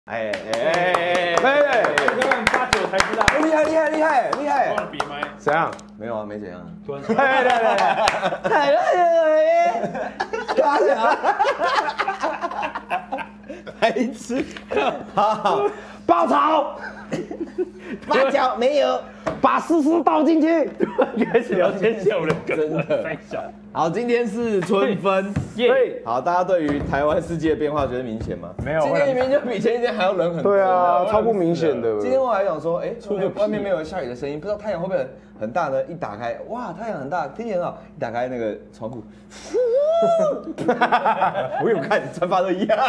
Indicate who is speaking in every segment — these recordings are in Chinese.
Speaker 1: 哎，
Speaker 2: 8、9才知道。
Speaker 1: 厉害！
Speaker 2: 忘了比麦。
Speaker 3: 怎样？
Speaker 1: 没有啊，没怎样。
Speaker 2: 突然
Speaker 1: 白痴，好，
Speaker 3: 爆炒，
Speaker 1: 八角没有，
Speaker 3: 把丝丝倒进去。
Speaker 2: 开始聊天笑的梗，
Speaker 1: 真的
Speaker 2: 太小。
Speaker 1: 好，今天是春分，
Speaker 2: 耶！
Speaker 1: 好，大家对于台湾世界的变化觉得明显吗？
Speaker 2: 没有，
Speaker 1: 今天明明就比前一天还要冷很多。
Speaker 3: 对啊，超不明显的。
Speaker 1: 今天我还想说，外面没有下雨的声音，不知道太阳会不会很大呢？一打开，哇，太阳很大，天气很好。一打开那个窗户，我有看，穿发都一样。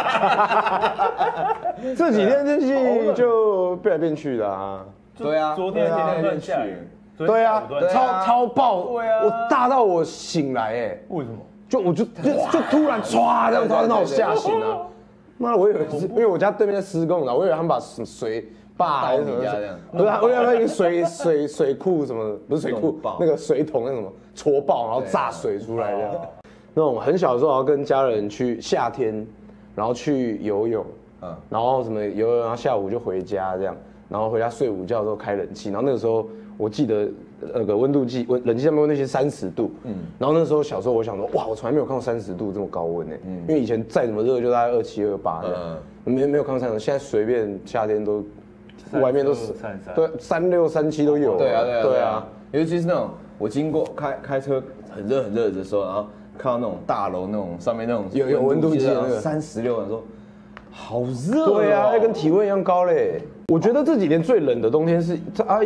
Speaker 3: 这几天天气就变来变去的啊。
Speaker 1: 对啊，
Speaker 2: 昨天、前天乱下雨。
Speaker 3: 对啊，超爆！
Speaker 2: 对啊，
Speaker 3: 我大到我醒来，哎，
Speaker 2: 为什么？
Speaker 3: 我就突然唰这样子，让我吓醒啊！妈的，我以为是因为我家对面在施工，然后我以为他们把水坝还是什么，不是，我以为那个水库什么，不是水库，那个水桶那什么戳爆，然后炸水出来这样。那种很小的时候，要跟家人去夏天，然后去游泳，然后什么游泳，然后下午就回家这样，然后回家睡午觉的时候开冷气，然后那个时候我记得那个温度计，冷气上面温度计30度，然后那时候小时候我想说，哇，我从来没有看过30度这么高温因为以前再怎么热就大概27、28的，没有看过30度，现在随便夏天都外面都是对36、37都有，
Speaker 1: 对啊，尤其是那种我经过开车很热的时候，然后看到那种大楼那种上面那种
Speaker 3: 有温度计那个
Speaker 1: 36，我说好热，
Speaker 3: 对啊，跟体温一样高嘞。我觉得这几年最冷的冬天是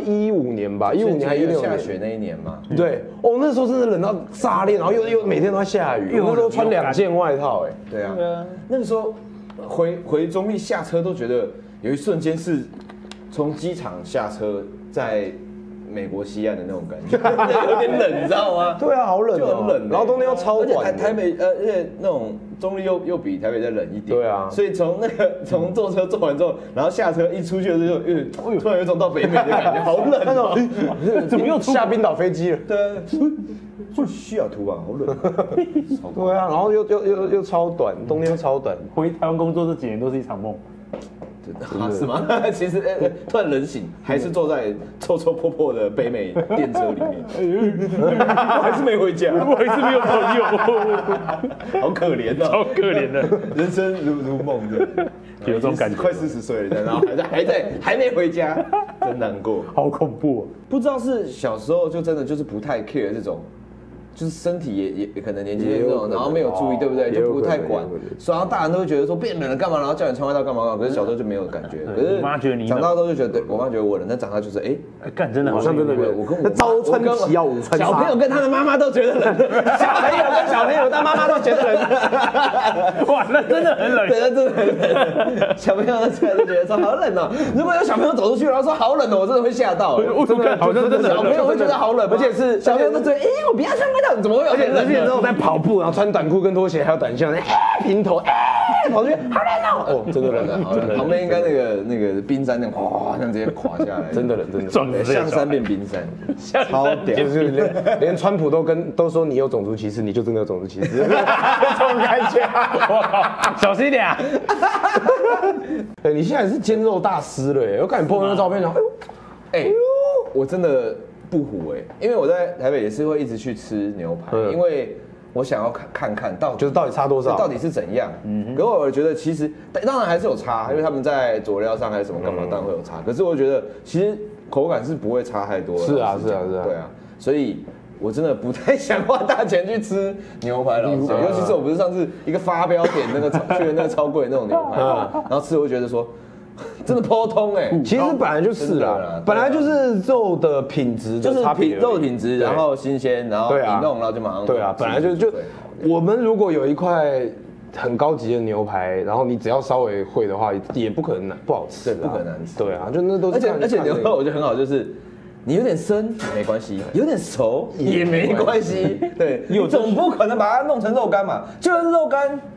Speaker 3: 15年吧，15年还16年
Speaker 1: 下雪那一年嘛。
Speaker 3: 对，哦，那时候真的冷到炸裂，然后又每天都在下雨，那时候穿2件外套，哎，
Speaker 1: 对啊，那个时候回中立下车都觉得有一瞬间是从机场下车在美国西岸的那种感觉，有点冷，你知道吗？
Speaker 3: 对啊，好冷，
Speaker 1: 就很冷，
Speaker 3: 然后冬天又超短，
Speaker 1: 而且台北而且那种中立又比台北再冷一点，
Speaker 3: 对啊，
Speaker 1: 所以从坐车坐完之后，然后下车一出去的时候，突然有一种到北美的感觉，好冷那种，
Speaker 3: 怎么又下冰岛飞机了？
Speaker 1: 对啊，就西雅图啊，好冷，
Speaker 3: 对啊，然后又超短，冬天又超短，
Speaker 2: 回台湾工作这几年都是一场梦。
Speaker 1: 是吗？其实突然冷醒，还是坐在臭臭破破的北美电车里面，我还是没回家，
Speaker 2: 我还是没有朋
Speaker 1: 友，好可怜哦，
Speaker 2: 超可怜的，
Speaker 1: 人生如梦的，
Speaker 2: 有这种感觉，
Speaker 1: 快40岁了，然后还没回家，真难过，
Speaker 2: 好恐怖哦！
Speaker 1: 不知道是小时候就真的就是不太 care 这种。就是身体也可能年纪那种，然后没有注意，对不对？就不太管，所以然后大人都会觉得说变冷了干嘛，然后叫你穿外套干嘛？可是小时候就没有感觉。可是
Speaker 2: 我妈觉得你
Speaker 1: 长大之后就觉得，对我妈觉得我冷，但长大就是
Speaker 2: 干真的好
Speaker 3: 像真的没有。我跟招穿旗要午餐，
Speaker 1: 小朋友跟他的妈妈都觉得冷，小朋友跟小朋友他妈妈都觉得冷。
Speaker 2: 哇，那真的很冷，
Speaker 1: 对，那真的很冷。小朋友那出来就觉得说好冷哦。如果有小朋友走出去然后说好冷哦，我真的会吓到。
Speaker 2: 真的好像真的
Speaker 1: 小朋友会觉得好冷，
Speaker 3: 而且是
Speaker 1: 小朋友都觉得我不要穿外套。怎么会有？
Speaker 3: 而且那时候在跑步，然后穿短裤跟拖鞋，还有短袖，平头，跑出去，好冷哦！真的冷，
Speaker 1: 旁边应该那个冰山那样，哇，这样直接垮下来，
Speaker 3: 真的冷，
Speaker 1: 真的象山变冰山，超屌，
Speaker 3: 就是连川普都说你有种族歧视，你就真的有种族歧视，这种感觉，
Speaker 2: 我靠，小心一点啊！
Speaker 3: 对，你现在是煎肉大师了耶！我看你 po 那个照片，
Speaker 1: 我真的。不虎因为我在台北也是会一直去吃牛排，因为我想要看到底
Speaker 3: 差多少，
Speaker 1: 到底是怎样。可是我觉得其实当然还是有差，因为他们在佐料上还是什么干嘛，当然会有差。可是我觉得其实口感是不会差太多的。
Speaker 3: 是啊，
Speaker 1: 对啊，所以我真的不太想花大钱去吃牛排了，尤其是我不是上次一个发飙点那个去的那个超贵那种牛排，然后吃我就觉得说。真的颇通
Speaker 3: 其实本来就是啦，本来就是肉的品质的差别，
Speaker 1: 肉的品质，然后新鲜，然后一弄，然后就马上
Speaker 3: 对啊，本来就我们如果有一块很高级的牛排，然后你只要稍微会的话，也不可能不好吃，
Speaker 1: 对，不可能难吃，
Speaker 3: 对啊，就那都是，
Speaker 1: 而且牛肉我觉得很好，就是你有点生没关系，有点熟也没关系，对，你总不可能把它弄成肉干嘛，就算是肉干。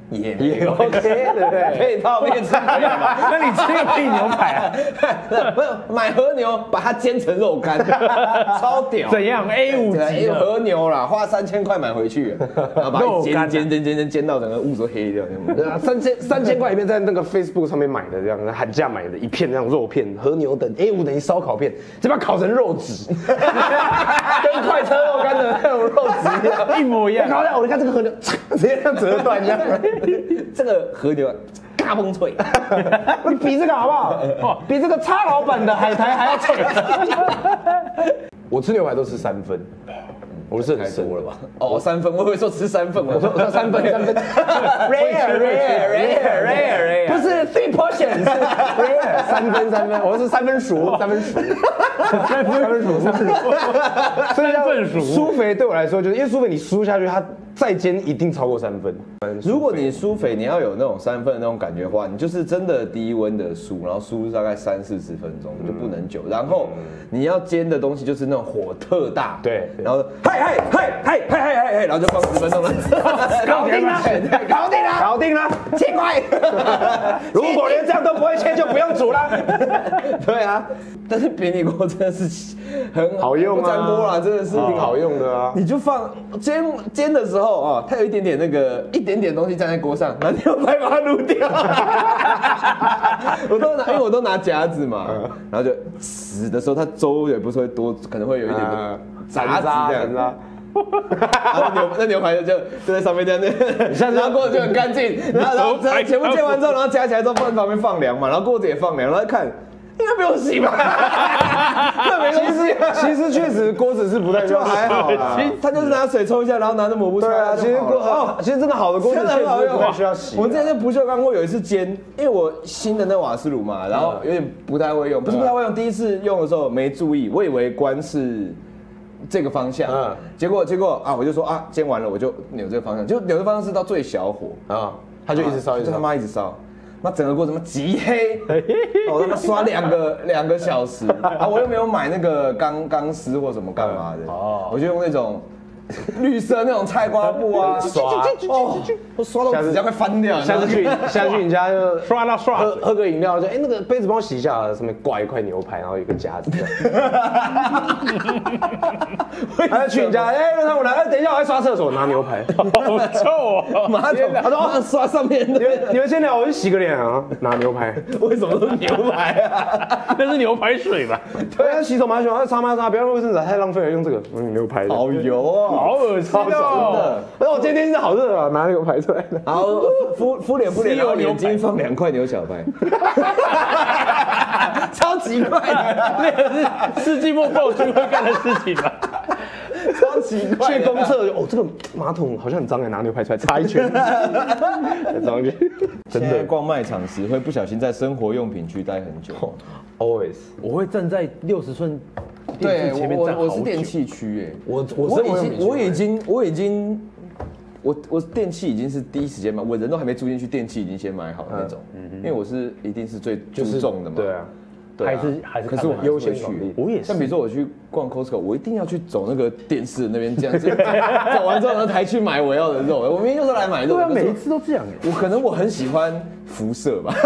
Speaker 1: 也
Speaker 3: OK， 对不对？
Speaker 1: 配套面吃可以吗？
Speaker 2: 那你吃个屁牛排啊？
Speaker 1: 不是买和牛，把它煎成肉干，超屌。
Speaker 2: 怎样 ？A5 级的
Speaker 1: 和牛啦，花3000块买回去，然后把它煎到整个物都黑掉。
Speaker 3: 对啊，3000块里面在那个 Facebook 上面买的，这样喊价买的一片这样肉片，和牛等 A5等于烧烤片，这把烤成肉质，跟快车肉干的那种肉质一样，
Speaker 2: 一模一样。
Speaker 3: 烤掉，你看这个和牛直接这样折断这样，
Speaker 1: 这个和牛嘎嘣脆，
Speaker 3: 你比这个好不好？比这个叉老板的海苔还要脆。我吃牛排都吃3分。我是很深了吧？
Speaker 1: 哦，3分，我以为说吃3份，
Speaker 3: 我说3分，rare，不是 3 portions， rare， 3分，我是3分熟，所以酥肥对我来说，就是因为酥肥你酥下去，它再煎一定超过3分。
Speaker 1: 如果你酥肥，你要有那种3分的那种感觉的话，你就是真的低温的酥，然后酥大概30-40分钟，就不能久。然后你要煎的东西就是那种火特大，
Speaker 3: 对，
Speaker 1: 然后嗨，然后就放10分钟了，
Speaker 3: 搞定了，切块。如果连这样都不会切，就不用煮了。
Speaker 1: 对啊，但是平底锅真的是很
Speaker 3: 好用啊，
Speaker 1: 不粘锅啦，真的是
Speaker 3: 挺好用的啊。
Speaker 1: 你就放煎的时候啊，它有一点点东西站在锅上，拿牛排把它撸掉。因为我都拿夹子嘛，然后就死的时候，它粥也不是会多，可能会有一点杂质这样。然后那牛排就在上面这样，然后锅子就很干净，然后全部煎完之后，然后夹起来之后放在旁边放凉嘛，然后锅子也放凉，然后看。应该不用洗吧？
Speaker 3: 其实确实锅子是不太
Speaker 1: 就还好啦，他就是拿水冲一下，然后拿着抹布刷。对啊，
Speaker 3: 其实真的好的锅子确实不太需要洗。
Speaker 1: 我之前在不锈钢锅有一次煎，因为我新的那瓦斯炉嘛，然后有点不太会用，不是不太会用，第一次用的时候没注意，我以为关是这个方向，结果啊，我就说啊，煎完了我就扭这个方向，就扭的方向是到最小火啊，
Speaker 3: 它就一直烧，
Speaker 1: 就他妈一直烧。那整个锅怎么极黑？我他妈刷2个小时啊！我又没有买那个钢丝或什么干嘛的，我就用那种绿色那种菜瓜布啊刷，我刷到指甲快翻掉。
Speaker 3: 下次去你家就
Speaker 2: 刷到
Speaker 3: 喝个饮料，就那个杯子帮我洗一下，上面挂一块牛排，然后一个夹子。还去你家，润汤我来，等一下我来刷厕所拿牛排，
Speaker 2: 好臭哦！
Speaker 1: 马桶，他说刷上面。
Speaker 3: 你们先聊，我去洗个脸啊，拿牛排。
Speaker 1: 为什么都是牛排啊？
Speaker 2: 那是牛排水吧？
Speaker 3: 对，洗手蛮喜欢，擦，不要用卫生纸，太浪费了，用这个牛排。
Speaker 1: 好油哦，
Speaker 2: 好恶心哦！
Speaker 3: 那我今天天气好热啊，拿牛排出来。
Speaker 1: 然后敷脸，然后眼睛放2块牛小排，超奇怪的，
Speaker 2: 那个是世纪末暴君会干的事情吧？
Speaker 1: 超奇怪。
Speaker 3: 去公厕这个马桶好像很脏，拿牛排出来擦一圈，再上去。
Speaker 1: 真的逛卖场时会不小心在生活用品区待很久。
Speaker 3: Always，
Speaker 2: 我会站在60寸电器前面站好久。
Speaker 1: 我是电器区哎，我已经。我电器已经是第一时间买，我人都还没住进去，电器已经先买好那种，因为我是一定是最注重的嘛。
Speaker 3: 对啊，
Speaker 2: 还是，
Speaker 1: 可是我优先去。
Speaker 2: 我也是。
Speaker 1: 像比如说我去逛 Costco， 我一定要去走那个电视那边这样子，走完之后呢才去买我要的肉。我明明就是来买肉。
Speaker 2: 对啊，每一次都这样。
Speaker 1: 我很喜欢辐射吧。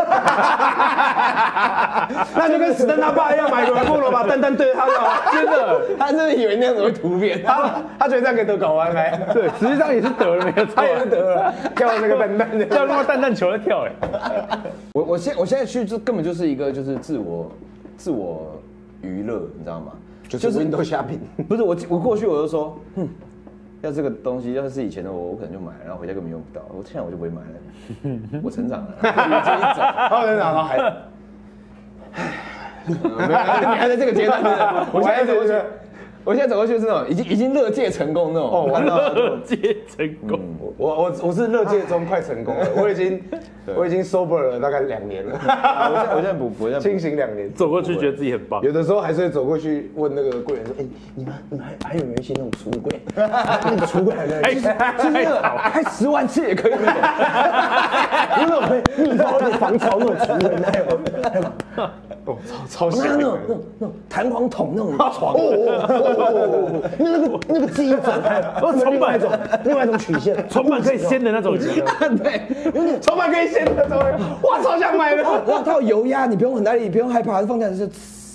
Speaker 3: 那就跟史登他爸一样，买个部落把蛋对着他就好。
Speaker 1: 真的，他真的以为那样子会突变，
Speaker 3: 他觉得这样可以得睾丸来。
Speaker 2: 对，实际上也是得了没有错，
Speaker 3: 他也是得了，跳那个蛋的，
Speaker 2: 跳那么蛋球在跳哎。
Speaker 1: 我现在去就根本就是一个就是自我娱乐，你知道吗？
Speaker 3: 就是 Windows shopping。
Speaker 1: 不是我过去我就说，要这个东西要是以前的我可能就买了，然后回家根本用不到。我现在我就不会买了，我成长了，
Speaker 3: 我成长了还。
Speaker 1: 你还在这个阶段，我现在走过去，我现在走过去是那种已经乐界成功那种。
Speaker 2: 哦，乐界成功。
Speaker 3: 我是乐界中快成功了，我已经 sober 了大概2年了。
Speaker 1: 我现在不
Speaker 3: 清醒2年，
Speaker 2: 走过去觉得自己很棒。
Speaker 3: 有的时候还是会走过去问那个柜员说：“哎，你们还有没有一些那种橱柜？那个橱柜还没有，
Speaker 1: 开10万次也可以那种，
Speaker 3: 有没有可以密封的防潮那种橱柜？那有？” 哦，超香。
Speaker 1: 那种弹簧筒那种床，那个记忆枕，
Speaker 2: 床板
Speaker 3: 另外一种曲线，
Speaker 2: 床板可以掀的那种，
Speaker 1: 对，
Speaker 3: 床板可以掀的那种，哇，超想买的。
Speaker 1: 然后它有油压，你不用很大力，不用害怕，放下来就。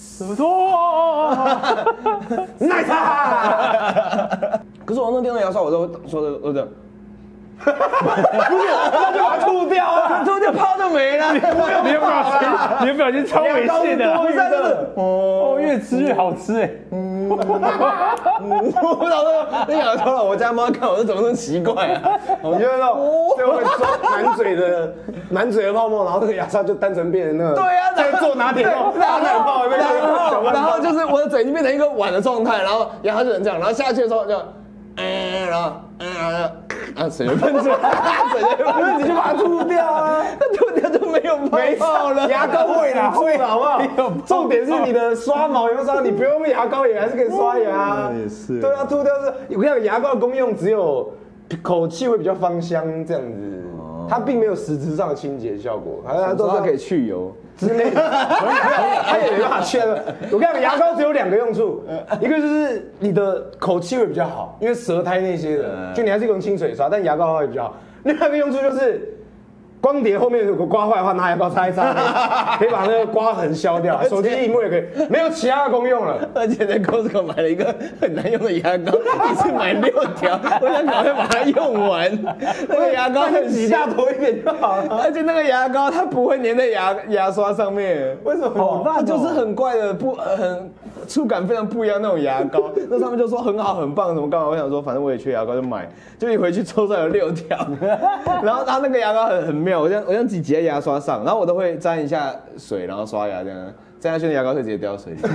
Speaker 3: 奶茶。
Speaker 1: 可是我弄电动牙刷，我都说的这样。
Speaker 3: 不是，那就把它吐掉啊！
Speaker 1: 吐掉泡就没了。
Speaker 2: 你的表情超猥亵的，
Speaker 1: 不是
Speaker 2: 哦，越吃越好吃哎。
Speaker 1: 我不知道那牙刷，我家妈看我怎么那么奇怪啊？
Speaker 3: 你就那种最后会装满嘴的泡沫，然后那个牙刷就单纯变成那个。
Speaker 1: 对啊，
Speaker 3: 在做拿铁泡，
Speaker 1: 然后就是我的嘴已经变成一个碗的状态，然后牙刷就能这样，然后下去的时候就，然后水就喷出来，水就喷出来，你就把它吐掉啊，吐掉就没有泡泡了。
Speaker 3: 牙膏会啦，会啦，好不好？重点是你的刷毛有刷，你不用牙膏也还是可以刷牙。
Speaker 2: 也是。
Speaker 3: 对啊，吐掉是，我跟你讲，牙膏的功用只有口气会比较芳香这样子，它并没有实质上的清洁效果，它都是
Speaker 1: 可以去油。
Speaker 3: 之类的，它也没办法去的。我跟你讲，牙膏只有2个用处，一个就是你的口气会比较好，因为舌苔那些的，就你还是用清水刷，但牙膏的话会比较好。另外一个用处就是光碟后面如果刮坏的话，拿牙膏擦一擦，可以把那个刮痕消掉。手机屏幕也可以，没有其他的功用了。
Speaker 1: 而且在 Costco 买了一个很难用的牙膏，一次买6条，我想赶快把它用完。那个牙膏很
Speaker 3: 挤大坨一点就好了。
Speaker 1: 而且那个牙膏它不会粘在牙刷上面，
Speaker 3: 为什么？
Speaker 1: 它就是很怪的很触感非常不一样那种牙膏。那上面就说很好很棒，怎么干嘛？我想说反正我也缺牙膏就买，就一回去抽出来有6条，然后它那个牙膏很妙，我这样挤在牙刷上，然后我都会沾一下水，然后刷牙这样，沾下去的牙膏会直接掉水里。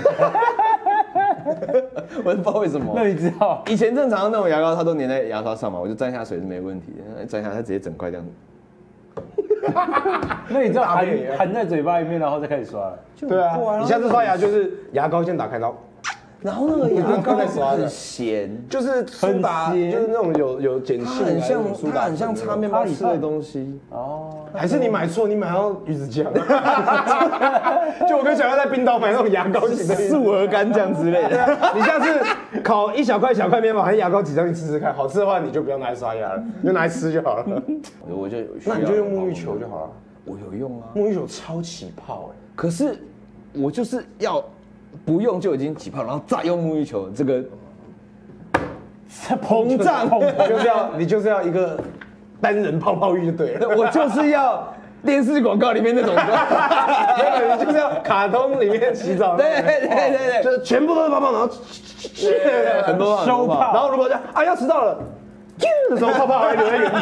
Speaker 1: 我也不知道为什么。
Speaker 2: 那你知道？
Speaker 1: 以前正常那种牙膏它都粘在牙刷上嘛，我就沾一下水是没问题的，沾一下它直接整块这样。
Speaker 2: 那你知道含在嘴巴里面，然后再开始刷了？
Speaker 3: 对啊，你下次刷牙就是牙膏先打开，
Speaker 1: 然后那个牙膏很咸，
Speaker 3: 就是苏打，就是那种有碱性，
Speaker 1: 它很像擦面包吃的东西。哦，
Speaker 3: 还是你买错，你买到鱼子酱。就我跟小妖在冰岛买那种牙膏型的
Speaker 1: 素鹅肝酱之类的。
Speaker 3: 你下次烤一小块面包，含牙膏挤上去吃吃看，好吃的话你就不用拿来刷牙了，你就拿来吃就好了。那你就用沐浴球就好了。
Speaker 1: 我有用啊，
Speaker 3: 沐浴球超起泡哎，
Speaker 1: 可是我就是要。不用就已经起泡，然后再用沐浴球，这个膨胀，
Speaker 3: 你就是要一个单人泡泡浴就对了。
Speaker 1: 我就是要电视广告里面那种，
Speaker 3: 你就是要卡通里面洗澡，
Speaker 1: 对，
Speaker 3: 就是全部都是泡泡，然后
Speaker 1: 很多
Speaker 2: 收泡，
Speaker 3: 然后如果要迟到了，的时候泡泡还留在原地，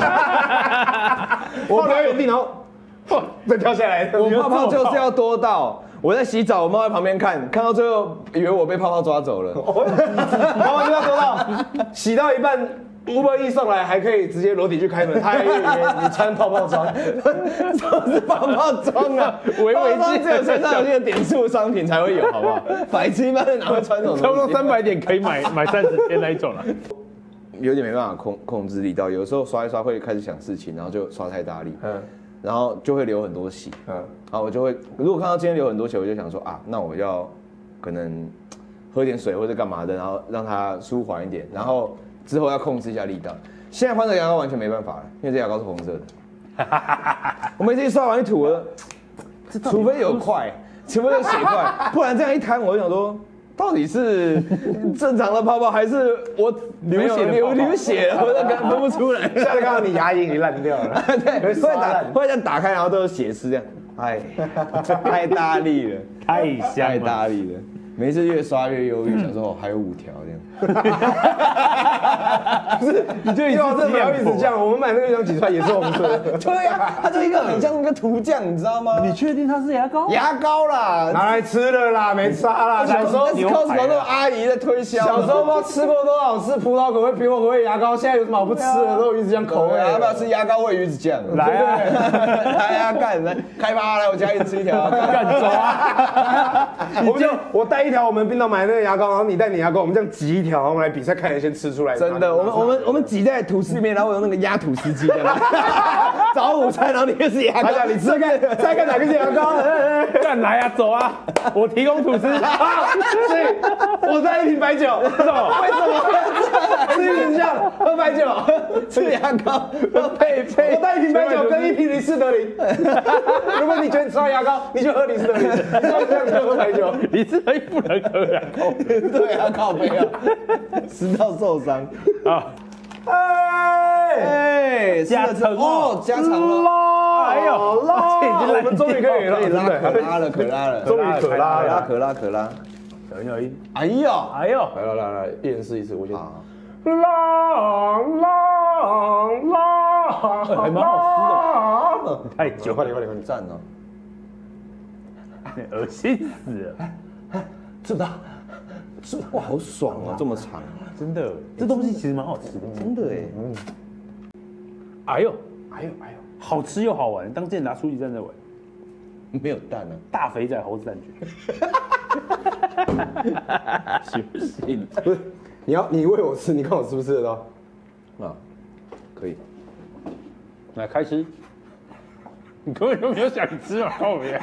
Speaker 3: 我留在原地，然后再跳下来。
Speaker 1: 我泡泡就是要多到。我在洗澡，我妈在旁边看到最后以为我被泡泡抓走了。
Speaker 3: 泡泡就要多到洗到一半，Uber Eats送来还可以直接裸体去开门，他还以为你穿泡泡装，
Speaker 1: 都是泡泡装啊！围巾只有身上有这个点数商品才会有，好不好？白痴一般人哪会穿这种东西？
Speaker 2: 差不多300点可以买30天那一种了。
Speaker 1: 有点没办法控制力道，有时候刷一刷会开始想事情，然后就刷太大力。然后就会流很多血，然后我就会，如果看到今天流很多血，我就想说啊，那我要可能喝点水或者干嘛的，然后让它舒缓一点，然后之后要控制一下力道。现在换成牙膏完全没办法了，因为这牙膏是红色的。我每次一刷完一吐了，除非有块，除非有血块，不然这样一摊，我就想说。到底是正常的泡泡，还是我流血了？我都分不出来。
Speaker 3: 下次看到你牙龈已经烂掉了，
Speaker 1: 对，会这样打开，然后都是血丝这样。哎，太大力了，太大力了。每次越刷越忧郁，想说哦还有5条这样。不是，你就
Speaker 3: 不要一直这样。我们买那个羊挤出来也是红色的。
Speaker 1: 对呀，它就一个很像那个涂酱，你知道吗？
Speaker 2: 你确定它是牙膏？
Speaker 1: 牙膏啦，
Speaker 3: 拿来吃了啦，没差啦。小时候
Speaker 1: Costco 那种阿姨在推销。
Speaker 3: 小时候不知道吃过多少次葡萄口味、苹果口味牙膏，现在有什么好不吃的？都有鱼子酱口味。
Speaker 1: 要不要吃牙膏味鱼子酱？
Speaker 2: 来啊，
Speaker 1: 来啊，干来开吧，来我家一起吃一条，
Speaker 2: 干走啊！
Speaker 3: 我带1条我们冰岛买那个牙膏，然后你带你牙膏，我们这样挤1条，然后我们来比赛，看谁先吃出来。
Speaker 1: 真的，我们挤在吐司里面，然后用那个压吐司机的，早午餐，然后里面是牙膏，
Speaker 3: 你吃看哪个是牙膏？
Speaker 2: 然来啊，走啊！我提供吐司啊，
Speaker 3: 所以我带一瓶白酒，为什么？吃一瓶酱，喝白酒，
Speaker 1: 吃牙膏，配
Speaker 3: 我带一瓶白酒跟一瓶李斯德林。如果你觉得你吃到牙膏，你就喝李斯德林；你吃到这样你就喝白酒。
Speaker 2: 李斯德林不能喝啊，
Speaker 1: 对啊，靠背啊，食道受伤
Speaker 2: 啊！
Speaker 1: 哎，
Speaker 2: 加长
Speaker 1: 哦，加长了，
Speaker 2: 哎呦，
Speaker 3: 我们终于可以
Speaker 1: 拉，可拉了，
Speaker 3: 终于可拉，
Speaker 1: 可拉，
Speaker 2: 小心小心！
Speaker 1: 哎呦，
Speaker 2: 哎呦，
Speaker 3: 来，一人试一次，我先。
Speaker 2: 还蛮好吃的，太久，
Speaker 3: 快点，
Speaker 1: 赞哦，
Speaker 2: 恶心死了！
Speaker 3: 吃不到，
Speaker 1: 哇，好爽啊，这么长，
Speaker 2: 真的，这东西其实蛮好吃的，
Speaker 1: 真的
Speaker 2: 哎
Speaker 1: 哎，
Speaker 2: 呦，好吃又好玩，当之前拿出一站在玩，
Speaker 1: 没有蛋啊，
Speaker 2: 大肥仔猴子蛋卷，行不行？
Speaker 3: 不是，你喂我吃，你看我吃不吃得到？
Speaker 1: 啊，可以，
Speaker 2: 来开吃。你根本就没有想吃嘛，靠边！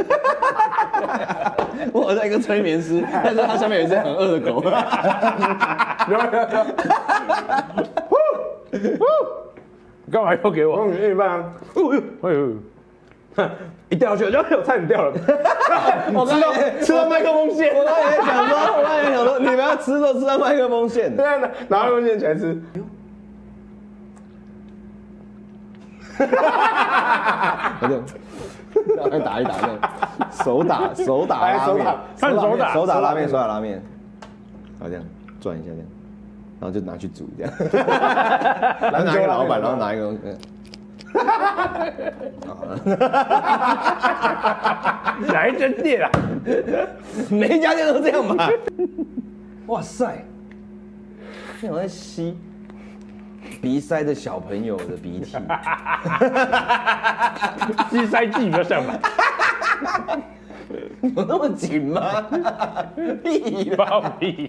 Speaker 1: 我好像一个催眠师，但是他下面有一只很饿的狗。
Speaker 2: 你干嘛要给我？
Speaker 3: 我给你一半啊！
Speaker 2: 哎呦，
Speaker 3: 一掉下去，我差点掉了。我吃到麦克风线，
Speaker 1: 我刚才也想说，你们要吃都吃到麦克风线。
Speaker 3: 对啊，拿麦克风线起来吃。
Speaker 1: 打一打那手打拉面，手打拉面，然后这样转一下这样，然后就拿去煮这样，然后拿一个老板，然后拿一个，
Speaker 2: 哪一间店啊？
Speaker 1: 每一家店都这样吧？哇塞，那种在吸鼻塞的小朋友的鼻涕，
Speaker 2: 吸塞剂比较像吧？
Speaker 1: 有那么紧吗？屁啦！
Speaker 2: 放屁！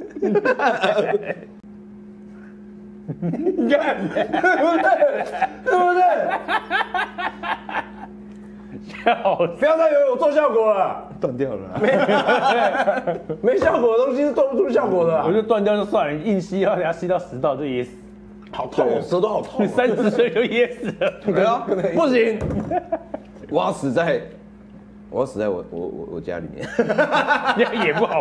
Speaker 3: 你看，对不对？
Speaker 2: 笑死！
Speaker 3: 不要再以为我做效果了，
Speaker 1: 断掉了。
Speaker 3: 没效果的东西是做不出效果的。
Speaker 2: 我就断掉就算了，硬吸要等下吸到食道就噎死。
Speaker 3: 好痛，舌头好痛。
Speaker 2: 你30岁就噎死了。
Speaker 1: 对啊，不行，我要死在我家里面，
Speaker 2: 这样也不好。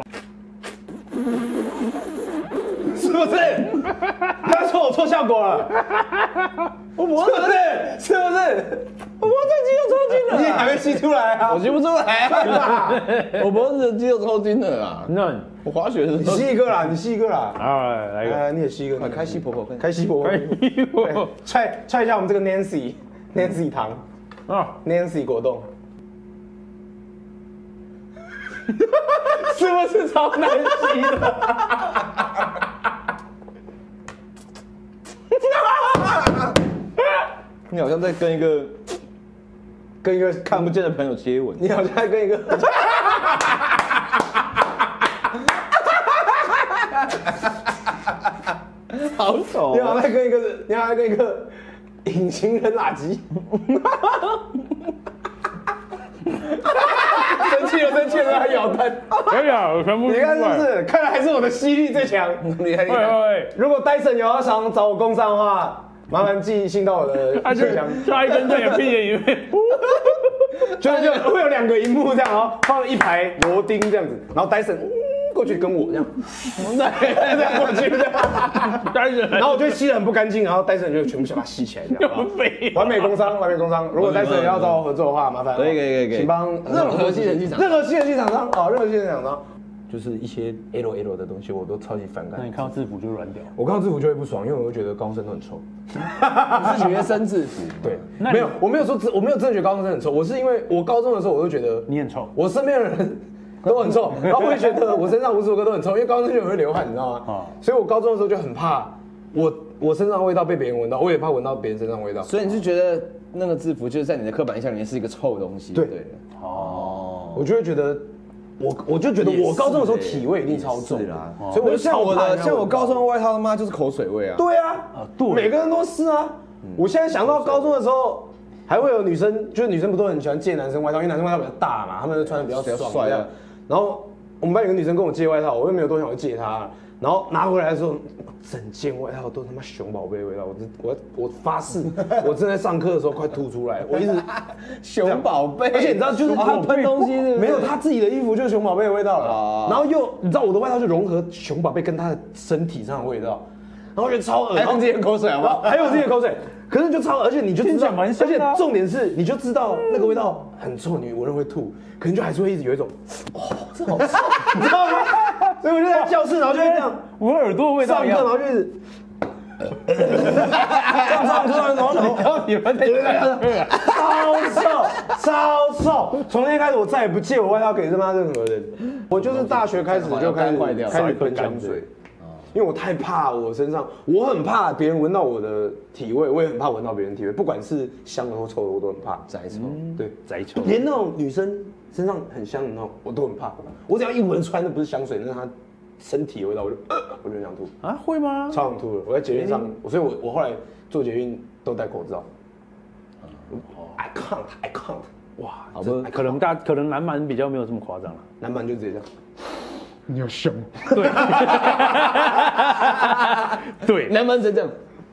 Speaker 3: 是不是？他说我做效果了，我脖子是不是？我脖子肌肉抽筋了，你还没吸出来啊？
Speaker 1: 我吸不出来啊！我脖子的肌肉抽筋了啊！
Speaker 2: 那
Speaker 1: 我滑雪的时
Speaker 3: 你
Speaker 1: 候，
Speaker 3: 吸一个啦，你吸一个啦。
Speaker 2: 啊，来一个，
Speaker 3: 你也吸一个，
Speaker 1: 快开西婆婆，
Speaker 3: 开西婆婆，踹一下我们这个 Nancy 糖
Speaker 2: 啊
Speaker 3: ，Nancy 果冻，是不是超难吸的？
Speaker 1: 你好像在跟一个看不见的朋友接吻，
Speaker 3: 你好像在跟一个，
Speaker 1: 好丑
Speaker 3: 你好像在跟一个隐形人垃圾。生气了，还咬蛋。
Speaker 2: 哎呀，我全部
Speaker 3: 你看是不是？看来还是我的吸力最强。
Speaker 1: 厉害厉害！
Speaker 3: 如果戴森有要想找我工商的话，麻烦寄信到我的信箱。
Speaker 2: 抓一根这个屁眼里面，
Speaker 3: 就会有2个荧幕这样，然后放了一排螺钉这样子，然后戴森过去跟我这样，这样过去这样，
Speaker 2: 但是
Speaker 3: 然后我就吸得很不干净，然后戴森就全部想把它吸起来这样。完美工商。如果戴森要找我合作的话，麻烦
Speaker 1: 可以，
Speaker 3: 请帮任何吸尘器厂商啊，任何吸尘器厂商。就是一些 L 的东西，我都超级反感。
Speaker 2: 那你看到制服就软掉。
Speaker 3: 我看到制服就会不爽，因为我会觉得高中生都很臭。
Speaker 1: 你是学生制服？
Speaker 3: 对，没有，我没有真的觉得高中生很臭，我是因为我高中的时候我就觉得
Speaker 2: 你很臭，
Speaker 3: 我身边的人都很臭，然后我会觉得我身上无时无刻都很臭，因为高中就很会流汗，你知道吗？所以我高中的时候就很怕我身上的味道被别人闻到，我也怕闻到别人身上的味道。
Speaker 1: 所以你是觉得那个制服就是在你的刻板印象里面是一个臭东西？
Speaker 3: 对，我就会觉得。我就觉得我高中的时候体味一定超重啦，所以我就像我高中的外套他妈就是口水味啊。对啊，
Speaker 2: 对，
Speaker 3: 每个人都是啊。我现在想到高中的时候， 还会有女生，就是女生不都很喜欢借男生外套，因为男生外套比较大嘛，他们穿的比较爽这样。然后我们班有个女生跟我借外套，我又没有多想，我借她。然后拿回来的时候，整件外套都他妈熊宝贝的味道。我发誓，我正在上课的时候快吐出来。我一直
Speaker 1: 熊宝贝，
Speaker 3: 而且你知道，就是
Speaker 1: 他喷东西是
Speaker 3: 没有他自己的衣服就是熊宝贝的味道了。然后又你知道我的外套就融合熊宝贝跟他的身体上的味道。然后我觉得超恶心，
Speaker 1: 还有自己的口水好不好？
Speaker 3: 还有自己的口水，可是就超，而且你就知道，
Speaker 2: 而且
Speaker 3: 重点是，你就知道那个味道很臭，你闻了会吐，可能就还是会一直有一种，这好臭，你知道吗？所以我就在教室，然后就会这样，
Speaker 2: 我耳朵的味道
Speaker 3: 上课，然后就一直，这样上课，然后
Speaker 2: 你们在
Speaker 3: 超臭，从那天开始我再也不借我外套给他妈任何人，我就是大学开始就开始喷香水。因为我太怕我身上，我很怕别人闻到我的体味，我也很怕闻到别人体味，不管是香的或臭的，我都很怕。
Speaker 1: 宅臭，
Speaker 3: 对，
Speaker 2: 宅臭，
Speaker 3: 连那种女生身上很香的那种，我都很怕。我只要一闻出来那不是香水，那是她身体的味道，我就想吐
Speaker 2: 啊，会吗？
Speaker 3: 超想吐的。我在捷运上，所以我后来坐捷运都戴口罩。I can't，哇，
Speaker 2: 好吧，可能男版比较没有这么夸张了，
Speaker 3: 男版就直接这样。
Speaker 2: 你好凶，对，对，
Speaker 1: 男版真这样，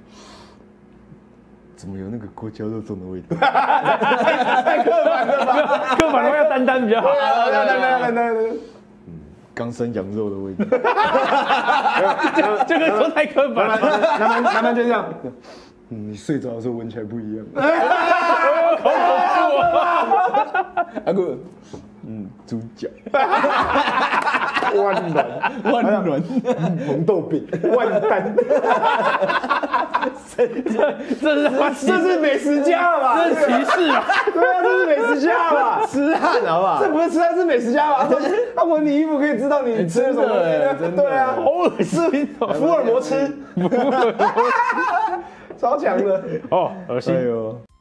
Speaker 1: 怎么有那个锅焦肉粽的味道？
Speaker 3: 太刻板了吧？
Speaker 2: 刻板的话要丹比较好，
Speaker 3: 对，
Speaker 1: 刚生羊肉的味道。
Speaker 2: 这个说太刻板了，
Speaker 3: 男版就这样。
Speaker 1: 你睡着的时候闻起来不一样。
Speaker 2: 好恐怖啊！
Speaker 1: 阿哥，猪脚。
Speaker 3: 万峦，红豆饼，万丹，这是美食家了吧？
Speaker 2: 这是歧视啊！
Speaker 3: 对啊，这是美食家了吧？
Speaker 1: 痴汉好不好？
Speaker 3: 这不是痴汉，是美食家吧？他闻你衣服可以知道你吃什么，对啊，
Speaker 2: 好恶心，
Speaker 3: 福尔摩吃，超强的
Speaker 2: 哦，恶心。